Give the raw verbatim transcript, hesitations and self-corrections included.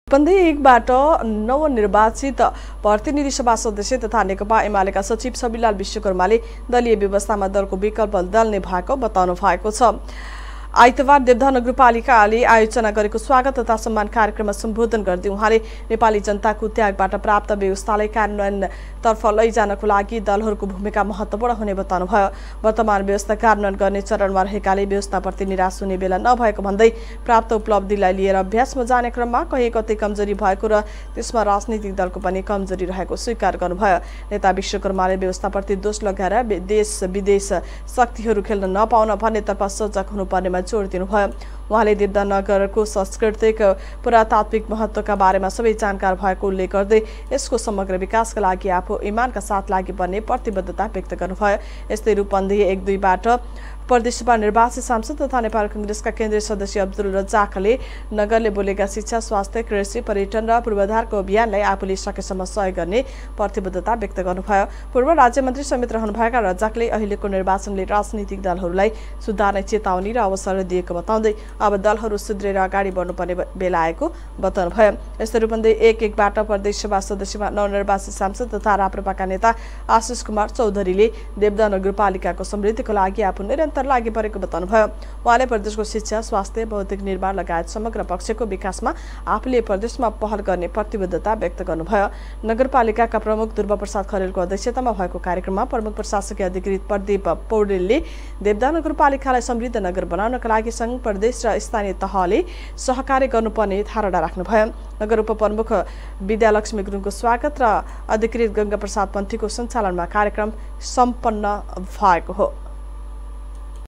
रूपन्देही एकबाट नवनिर्वाचित प्रतिनिधि सभा सदस्य तथा नेकपा एमालेका सचिव छविलाल विश्वकर्माले दलीय व्यवस्थामा दलको विकल्प दल्ने भएको बताउनु भएको छ। आइतबार देवधा नगरपालिकाले आयोजना गरेको स्वागत तथा सम्मान कार्यक्रममा सम्बोधन गर्दै उहाँले नेपाली जनताको त्यागबाट प्राप्त व्यवस्थालाई कार्यान्वयनतर्फ लैजानको लागि दलहरूको भूमिका महत्त्वपूर्ण हुने बताउनुभयो। वर्तमान व्यवस्था कार्यान्वयन गर्ने चरणमा रहेकाले व्यवस्थाप्रति निराश हुने बेला नभएको भन्दै प्राप्त उपलब्धिलाई लिएर अभ्यासमा जाने क्रममा कहीँ कतै कमजोरी भएको र त्यसमा राजनीतिक दलको पनि कमजोरी रहेको स्वीकार गर्नुभयो। नेता विश्वकर्माले व्यवस्थाप्रति दोष लगाएर देश विदेश शक्तिहरू खेल्न नपाउन भन्नेतर्फ सजग हुनुपर्नेमा जोड दिनुभयो। उहाँले देवधा नगरको सांस्कृतिक पुरातात्विक महत्त्वका बारेमा सबै जानकार भएको उल्लेख गर्दै यसको समग्र विकासका लागि आफू इमानका साथ लागि पर्ने प्रतिबद्धता व्यक्त गर्नुभयो। यस्तै रूपन्देही एक दुईबाट प्रदेशसभा निर्वाचित सांसद तथा नेपाल कांग्रेसका केन्द्रीय सदस्य अब्दुल रज्जाकले नगरले बोलेका शिक्षा, स्वास्थ्य, कृषि, पर्यटन र पूर्वाधारको अभियानलाई आफूले सकेसम्म सहयोग गर्ने प्रतिबद्धता व्यक्त गर्नुभयो। पूर्व राज्यमन्त्री समेत रहनुभएका रज्जाकले अहिलेको निर्वाचनले राजनीतिक दलहरूलाई सुधार्ने चेतावनी र अवसर दिएको बताउँदै अब दलहरू सुध्रेर अगाडि बढ्नुपर्ने बेला आएको बताउनुभयो। यस्तै रूपन्देही एक एकबाट प्रदेशसभा सदस्यमा नवनिर्वाचित सांसद तथा राप्रपाका नेता आशिष कुमार चौधरीले देवधा नगरपालिकाको समृद्धिको लागि आफू निरन्तर लागि परेको बताउनुभयो। उहाँले प्रदेशको शिक्षा, स्वास्थ्य, भौतिक निर्माण लगायत समग्र पक्षको विकासमा आफूले प्रदेशमा पहल गर्ने प्रतिबद्धता व्यक्त गर्नुभयो। नगरपालिकाका प्रमुख ध्रुव प्रसाद खरेलको अध्यक्षतामा भएको कार्यक्रममा प्रमुख प्रशासकीय अधिकृत प्रदीप पौडेलले देवधा नगरपालिकालाई समृद्ध नगर बनाउनका लागि संघ, प्रदेश र स्थानीय तहले सहकार्य गर्नुपर्ने धारणा राख्नुभयो। नगर उपप्रमुख विद्यालक्ष्मी गुरुङको स्वागत र अधिकृत गंगा प्रसाद पन्थीको सञ्चालनमा कार्यक्रम सम्पन्न भएको हो।